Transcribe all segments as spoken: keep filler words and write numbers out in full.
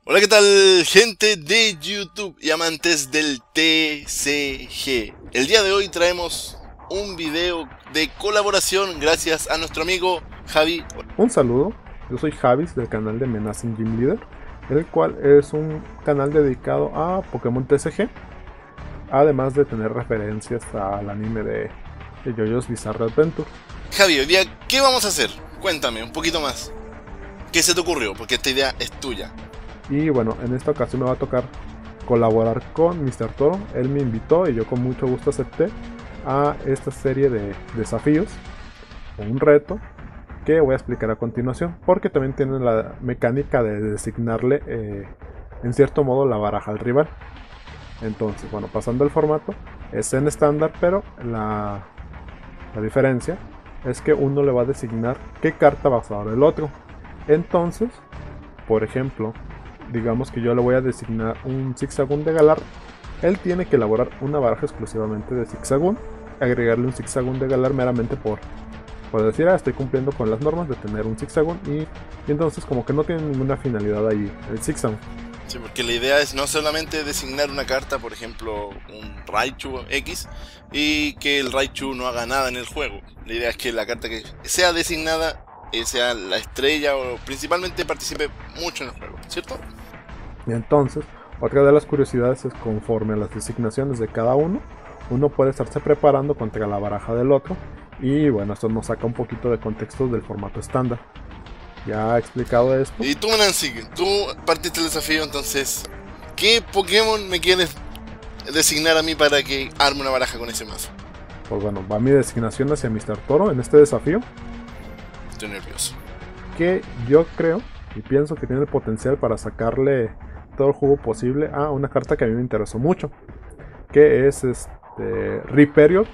Hola, ¿qué tal, gente de YouTube y amantes del T C G? El día de hoy traemos un video de colaboración gracias a nuestro amigo Javi. Un saludo, yo soy Javis del canal de Menacing Gym Leader, el cual es un canal dedicado a Pokémon T C G, además de tener referencias al anime de, de JoJo's Bizarre Adventure. Javi, hoy día, ¿qué vamos a hacer? Cuéntame un poquito más. ¿Qué se te ocurrió? Porque esta idea es tuya. Y bueno, en esta ocasión me va a tocar colaborar con mister Toro. Él me invitó y yo con mucho gusto acepté a esta serie de desafíos, un reto que voy a explicar a continuación, porque también tiene la mecánica de designarle eh, en cierto modo la baraja al rival. Entonces, bueno, pasando el formato, es en estándar, pero la, la diferencia es que uno le va a designar qué carta va a usar el otro. Entonces, por ejemplo, digamos que yo le voy a designar un Zigzagoon de Galar. Él tiene que elaborar una baraja exclusivamente de Zigzagoon, agregarle un Zigzagoon de Galar meramente por, por decir, ah, estoy cumpliendo con las normas de tener un Zigzagoon, y, y entonces como que no tiene ninguna finalidad ahí el Zigzagoon. Sí, porque la idea es no solamente designar una carta, por ejemplo, un Raichu X, y que el Raichu no haga nada en el juego. La idea es que la carta que sea designada sea la estrella o principalmente participe mucho en el juego, ¿cierto? Y entonces, otra de las curiosidades es conforme a las designaciones de cada uno, uno puede estarse preparando contra la baraja del otro. Y bueno, esto nos saca un poquito de contexto del formato estándar. Ya he explicado esto. Y tú, Nancy, tú partiste el desafío, entonces, ¿qué Pokémon me quieres designar a mí para que arme una baraja con ese mazo? Pues bueno, va mi designación hacia mister Toro en este desafío. Estoy nervioso. Que yo creo y pienso que tiene el potencial para sacarle todo el jugo posible a una carta que a mí me interesó mucho, que es este Rhyperior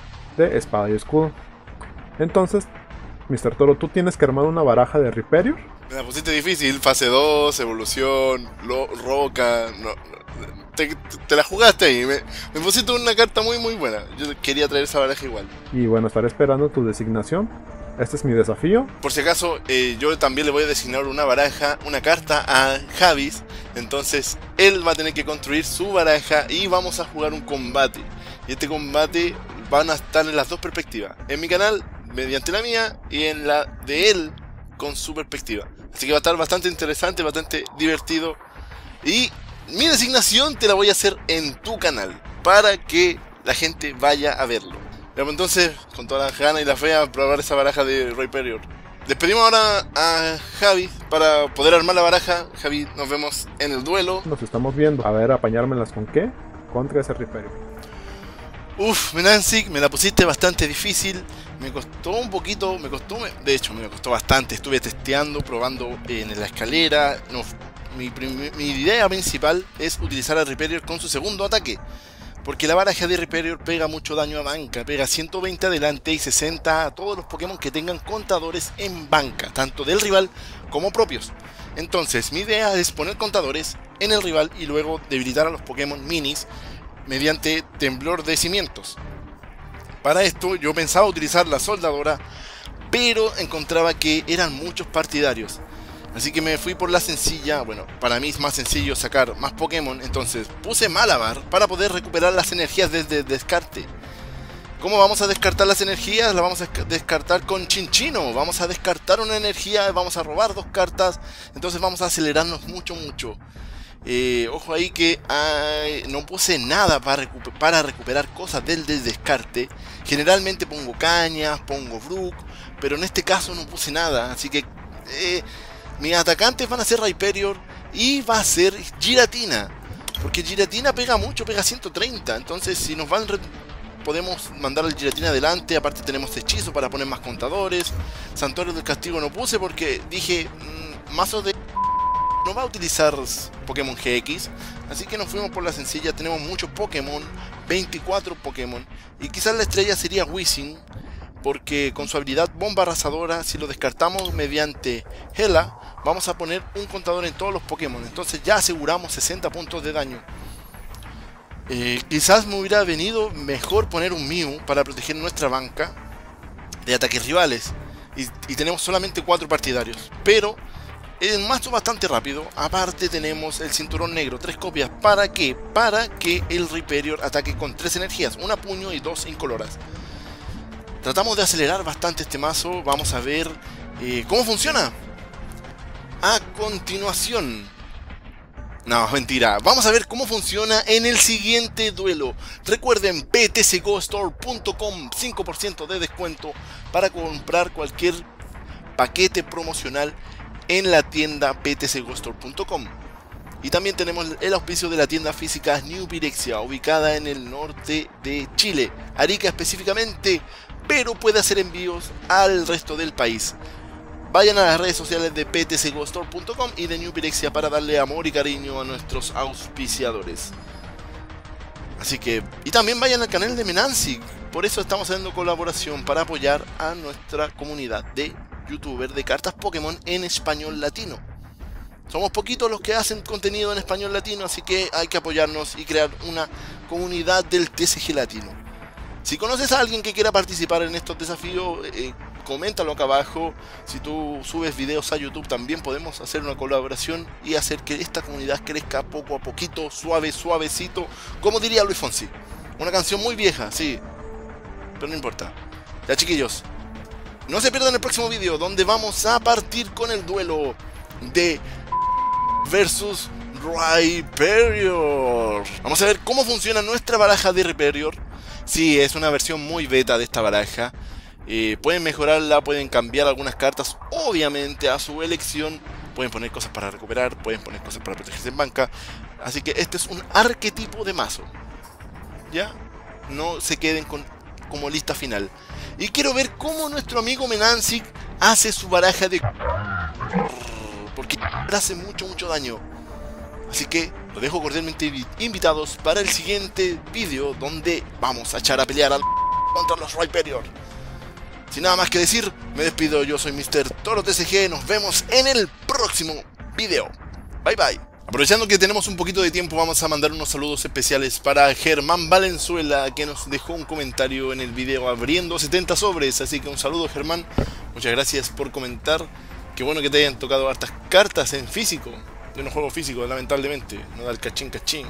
de Espada y Escudo. Entonces, mister Toro, tú tienes que armar una baraja de Rhyperior. Me la pusiste difícil, fase dos, evolución, lo, roca, no, no, te, te la jugaste ahí, me, me pusiste una carta muy muy buena. Yo quería traer esa baraja igual. Y bueno, estaré esperando tu designación. Este es mi desafío. Por si acaso, eh, yo también le voy a designar una baraja, una carta a Javis. Entonces, él va a tener que construir su baraja y vamos a jugar un combate. Y este combate van a estar en las dos perspectivas. En mi canal, mediante la mía, y en la de él, con su perspectiva. Así que va a estar bastante interesante, bastante divertido. Y mi designación te la voy a hacer en tu canal, para que la gente vaya a verlo. Entonces, con toda la gana y la fe a probar esa baraja de Rhyperior. Despedimos ahora a Javi para poder armar la baraja. Javi, nos vemos en el duelo. Nos estamos viendo. A ver, apañármelas con qué. Contra ese Rhyperior. Uf, Menancy, me la pusiste bastante difícil. Me costó un poquito, me costó, de hecho me costó bastante. Estuve testeando, probando en la escalera. No, mi, mi idea principal es utilizar a Rhyperior con su segundo ataque. Porque la baraja de Rhyperior pega mucho daño a banca, pega ciento veinte adelante y sesenta a todos los Pokémon que tengan contadores en banca, tanto del rival como propios. Entonces mi idea es poner contadores en el rival y luego debilitar a los Pokémon minis mediante temblor de cimientos. Para esto yo pensaba utilizar la soldadora, pero encontraba que eran muchos partidarios. Así que me fui por la sencilla. Bueno, para mí es más sencillo sacar más Pokémon. Entonces puse Malabar para poder recuperar las energías desde el descarte. ¿Cómo vamos a descartar las energías? Las vamos a descartar con Chinchino. Vamos a descartar una energía, vamos a robar dos cartas. Entonces vamos a acelerarnos mucho, mucho. Eh, ojo ahí que ay, no puse nada para, recuper para recuperar cosas del, del descarte. Generalmente pongo cañas, pongo Brook, pero en este caso no puse nada. Así que... Eh, mis atacantes van a ser Rhyperior y va a ser Giratina. Porque Giratina pega mucho, pega ciento treinta. Entonces si nos van, podemos mandar al Giratina adelante. Aparte tenemos hechizo para poner más contadores. Santuario del Castigo no puse porque dije, mmm, mazos de... no va a utilizar Pokémon G X. Así que nos fuimos por la sencilla. Tenemos muchos Pokémon, veinticuatro Pokémon. Y quizás la estrella sería Weezing, porque con su habilidad bomba arrasadora, si lo descartamos mediante Hela, vamos a poner un contador en todos los Pokémon. Entonces ya aseguramos sesenta puntos de daño. Eh, quizás me hubiera venido mejor poner un Mew para proteger nuestra banca de ataques rivales. Y, y tenemos solamente cuatro partidarios. Pero Es un mazo bastante rápido. Aparte tenemos el cinturón negro, tres copias. ¿Para qué? Para que el Rhyperior ataque con tres energías, una puño y dos incoloras. Tratamos de acelerar bastante este mazo. Vamos a ver eh, cómo funciona a continuación. No, mentira. Vamos a ver cómo funciona en el siguiente duelo. Recuerden, p t c go store punto com, cinco por ciento de descuento para comprar cualquier paquete promocional en la tienda p t c go store punto com. Y también tenemos el auspicio de la tienda física New Pirexia, ubicada en el norte de Chile, Arica específicamente, pero puede hacer envíos al resto del país. Vayan a las redes sociales de p t c go store punto com y de New Pirexia para darle amor y cariño a nuestros auspiciadores. Así que, y también vayan al canal de Menansic. Por eso estamos haciendo colaboración para apoyar a nuestra comunidad de youtubers de cartas Pokémon en español latino. Somos poquitos los que hacen contenido en español latino, así que hay que apoyarnos y crear una comunidad del T C G latino. Si conoces a alguien que quiera participar en estos desafíos, eh, coméntalo acá abajo. Si tú subes videos a YouTube, también podemos hacer una colaboración y hacer que esta comunidad crezca poco a poquito, suave, suavecito, como diría Luis Fonsi. Una canción muy vieja, sí, pero no importa. Ya, chiquillos, no se pierdan el próximo video, donde vamos a partir con el duelo de versus Rhyperior. Vamos a ver cómo funciona nuestra baraja de Rhyperior. Sí, es una versión muy beta de esta baraja. Eh, pueden mejorarla, pueden cambiar algunas cartas, obviamente a su elección. Pueden poner cosas para recuperar, pueden poner cosas para protegerse en banca. Así que este es un arquetipo de mazo. ¿Ya? No se queden con como lista final. Y quiero ver cómo nuestro amigo Menansic hace su baraja de... porque hace mucho, mucho daño. Así que los dejo cordialmente invitados para el siguiente vídeo, donde vamos a echar a pelear al contra los Rhyperior. Sin nada más que decir, me despido. Yo soy mister Toro T C G. Nos vemos en el próximo video. Bye bye. Aprovechando que tenemos un poquito de tiempo, vamos a mandar unos saludos especiales para Germán Valenzuela, que nos dejó un comentario en el video abriendo setenta sobres. Así que un saludo, Germán. Muchas gracias por comentar. Qué bueno que te hayan tocado hartas cartas en físico. Yo no juego físico, lamentablemente. No da el cachín cachín.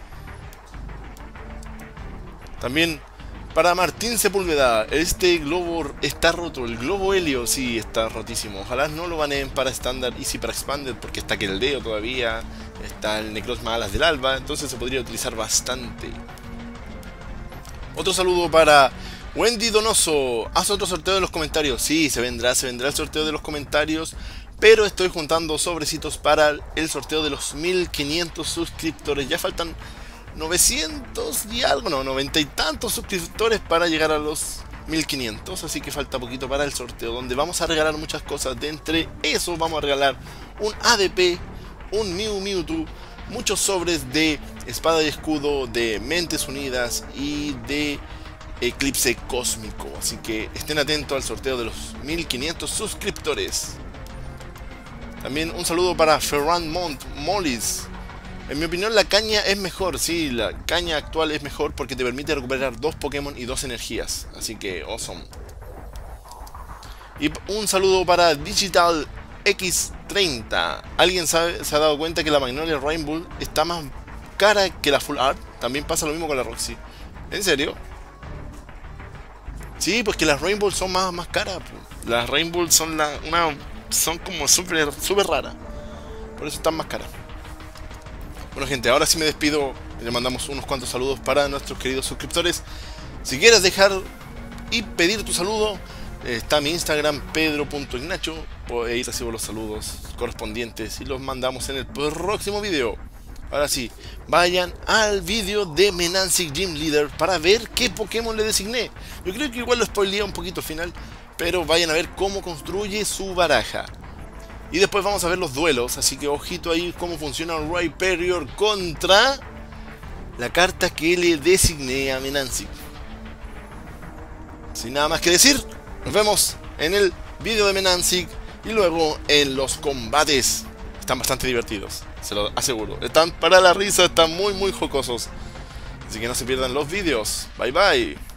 También para Martín Sepúlveda. Este globo está roto. El globo helio sí está rotísimo. Ojalá no lo baneen para estándar y sí para expanded, porque está Keldeo todavía. Está el Necrozma Alas del Alba. Entonces se podría utilizar bastante. Otro saludo para Wendy Donoso. Haz otro sorteo de los comentarios. Sí, se vendrá, se vendrá el sorteo de los comentarios. Pero estoy juntando sobrecitos para el sorteo de los mil quinientos suscriptores. Ya faltan novecientos y algo, no, noventa y tantos suscriptores para llegar a los mil quinientos. Así que falta poquito para el sorteo, donde vamos a regalar muchas cosas. De entre eso vamos a regalar un A D P, un Mew Mewtwo, muchos sobres de Espada y Escudo, de Mentes Unidas y de Eclipse Cósmico. Así que estén atentos al sorteo de los mil quinientos suscriptores. También un saludo para Ferran Mont Mollis. En mi opinión la caña es mejor, sí, la caña actual es mejor porque te permite recuperar dos Pokémon y dos energías. Así que, awesome. Y un saludo para Digital X treinta. ¿Alguien sabe, se ha dado cuenta que la Magnolia Rainbow está más cara que la Full Art? También pasa lo mismo con la Roxy. ¿En serio? Sí, pues que las Rainbow son más, más caras. Las Rainbow son la, una... son como súper super raras. Por eso están más caras. Bueno, gente, ahora sí me despido. Le mandamos unos cuantos saludos para nuestros queridos suscriptores. Si quieres dejar y pedir tu saludo, está mi Instagram, pedro punto ignacio. Ahí recibo los saludos correspondientes y los mandamos en el próximo video. Ahora sí, vayan al vídeo de Menansic Gym Leader para ver qué Pokémon le designé. Yo creo que igual lo spoileé un poquito al final, pero vayan a ver cómo construye su baraja. Y después vamos a ver los duelos, así que ojito ahí cómo funciona un Rhyperior contra la carta que le designé a Menansic. Sin nada más que decir, nos vemos en el vídeo de Menansic y luego en los combates. Están bastante divertidos, se lo aseguro. Están para la risa, están muy muy jocosos. Así que no se pierdan los vídeos. Bye bye.